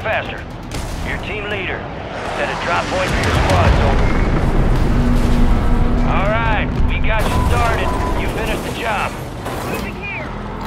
faster. Your team leader. Set a drop point for your squad, soldier. Alright, we got you started. You finished the job. Moving here.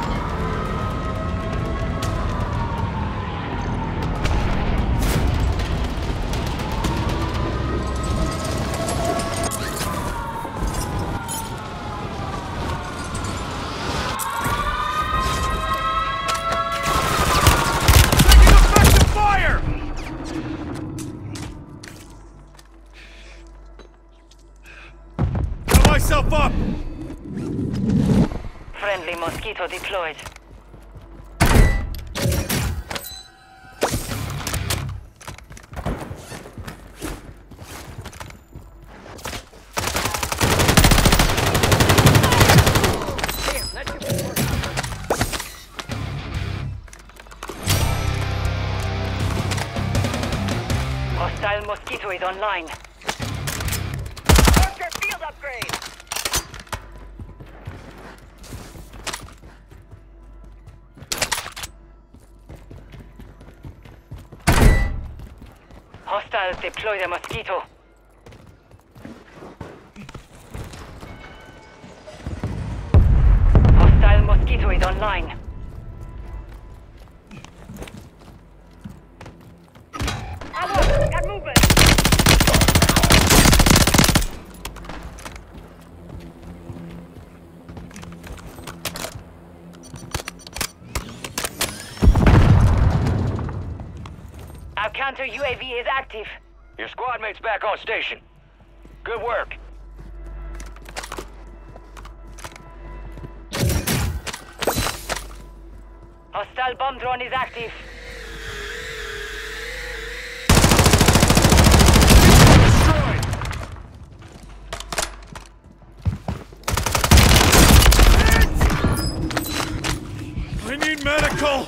Taking effective fire! Got myself up! Friendly mosquito deployed. Hostile mosquito is online. Bunker field upgrade. Hostiles deploy the mosquito. Hostile mosquito is online. Got movement. Our counter UAV is active. Your squad mate's back on station. Good work. Hostile bomb drone is active. Destroyed! I need medical!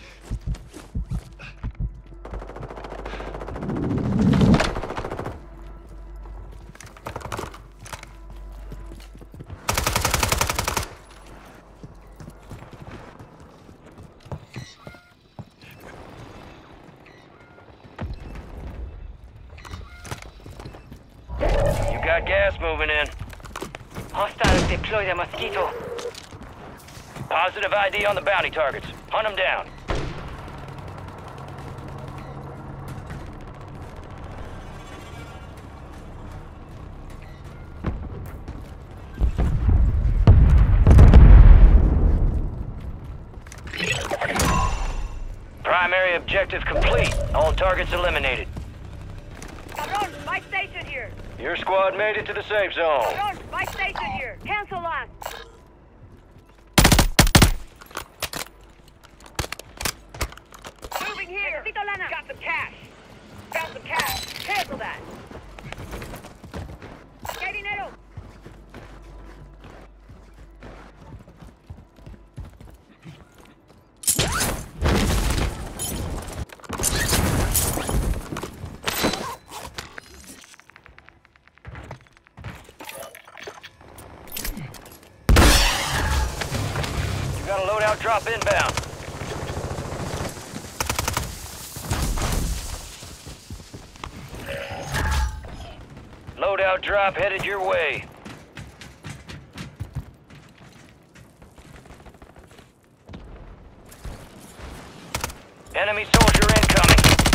You got gas moving in. Hostiles deploy the mosquito. Positive ID on the bounty targets. Hunt them down. Primary objective complete. All targets eliminated. Cabron, my station here. Your squad made it to the safe zone. Cabron, my station here. Cancel last. Moving here. Got some cash. Got some cash. Cancel that. ¿Qué dinero? You got a loadout drop inbound. Loadout drop headed your way. Enemy soldier incoming.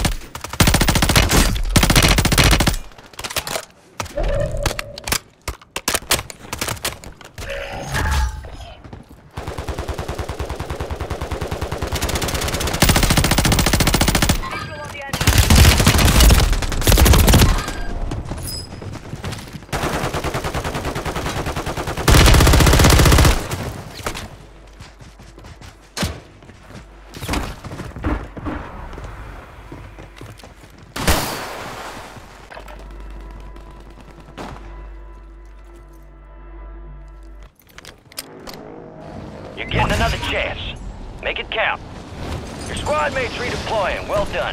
Visual on the enemy. You're getting another chance. Make it count. Your squad mates redeploying. Well done.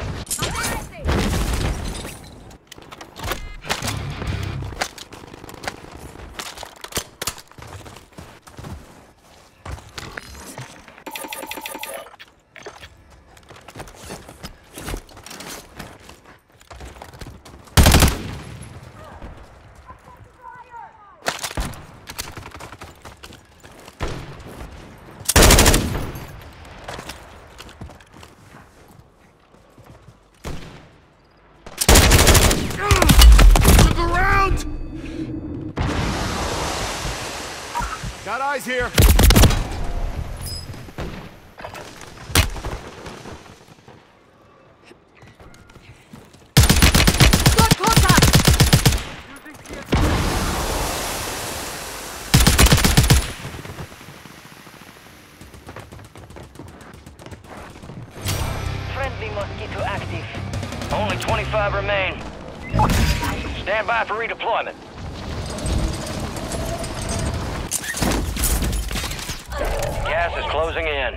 Got eyes here. Got contact! Friendly Mosquito active. Only 25 remain. Stand by for redeployment. Gas is closing in.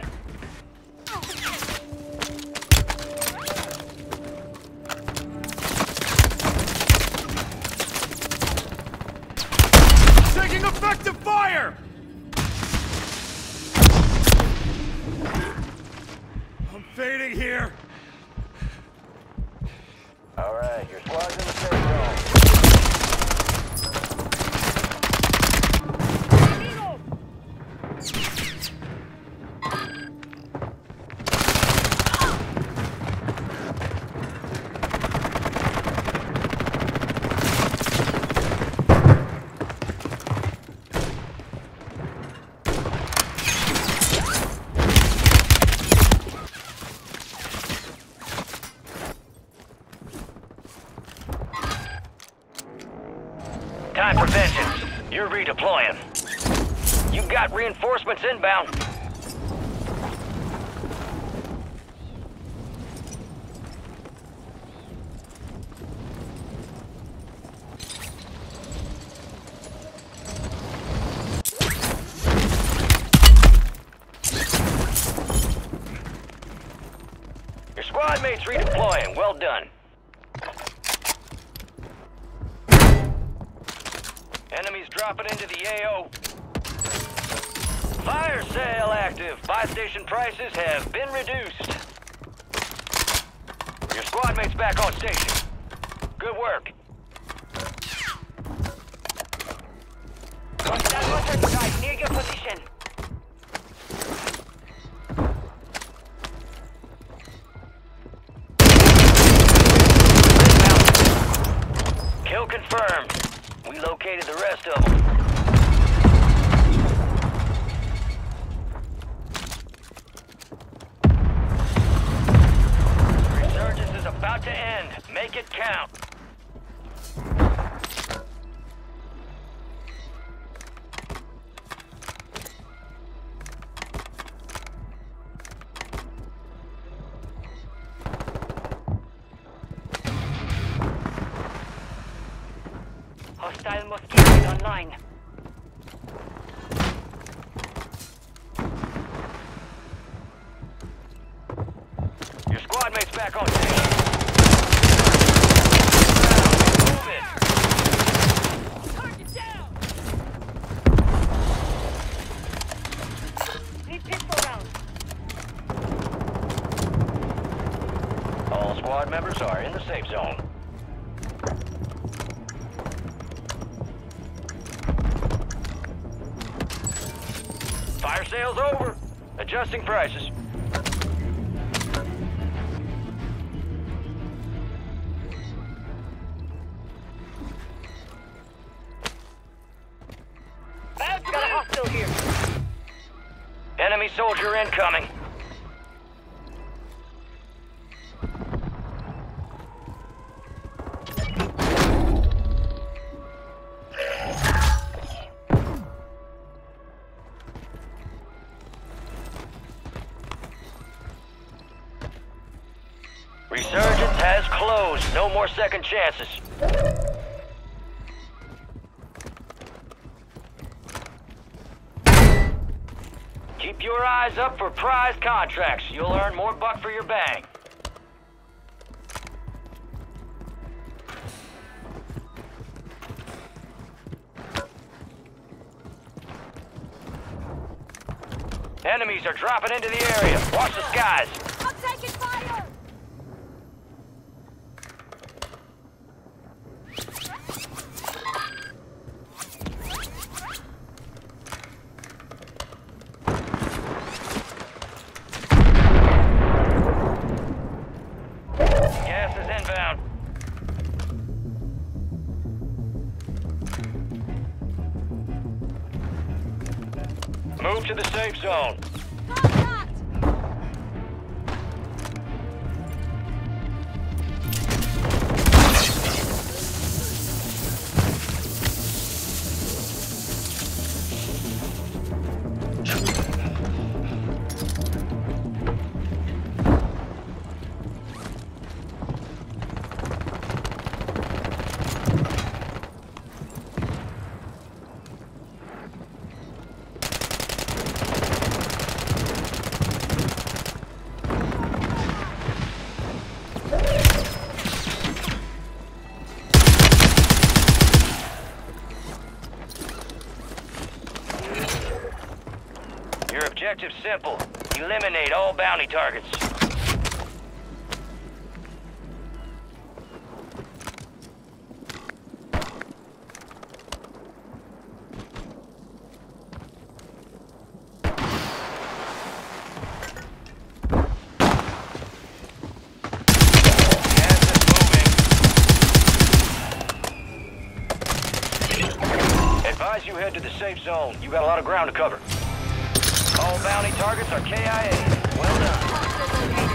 Taking effective fire! I'm fading here. All right, your squad's in the safe zone. Time for vengeance. You're redeploying. You've got reinforcements inbound. Your squad mates redeploying. Well done. Enemies dropping into the AO. Fire sale active. Buy station prices have been reduced. Your squad mates back on station. Good work. Hostile motor strike near your position. Kill confirmed. We located the rest of them. Resurgence is about to end. Make it count. Hostile Mosquito is online. Your squad mates back on station. Move it. Target down! Need pistol rounds. All squad members are in the safe zone. Fire sale's over. Adjusting prices. Got a hostile here. Enemy soldier incoming. Resurgence has closed. No more second chances. Keep your eyes up for prize contracts. You'll earn more buck for your bang. Enemies are dropping into the area. Watch the skies. I'm taking fire! Gas is inbound. Move to the safe zone. Contact! Your objective's simple. Eliminate all bounty targets. Gas is moving. Advise you head to the safe zone. You got a lot of ground to cover. All bounty targets are KIA. Well done.